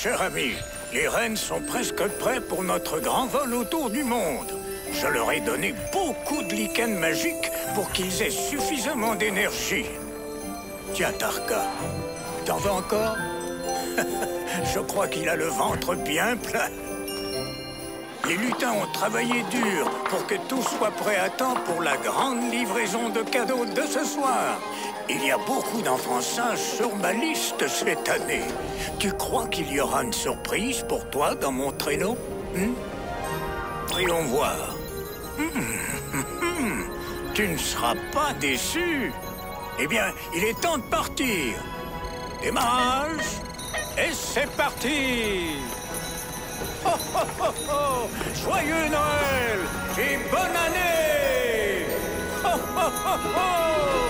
cher ami. Les rennes sont presque prêts pour notre grand vol autour du monde. Je leur ai donné beaucoup de lichens magiques pour qu'ils aient suffisamment d'énergie. Tiens, Tarka, t'en veux encore? Je crois qu'il a le ventre bien plein. Les lutins ont travaillé dur pour que tout soit prêt à temps pour la grande livraison de cadeaux de ce soir. Il y a beaucoup d'enfants sages sur ma liste cette année. Tu crois qu'il y aura une surprise pour toi dans mon traîneau? Voyons voir. Tu ne seras pas déçu. Eh bien, il est temps de partir. Démarrage. Et c'est parti. Oh, oh, oh, oh. Joyeux Noël et bonne année. Oh, oh, oh, oh.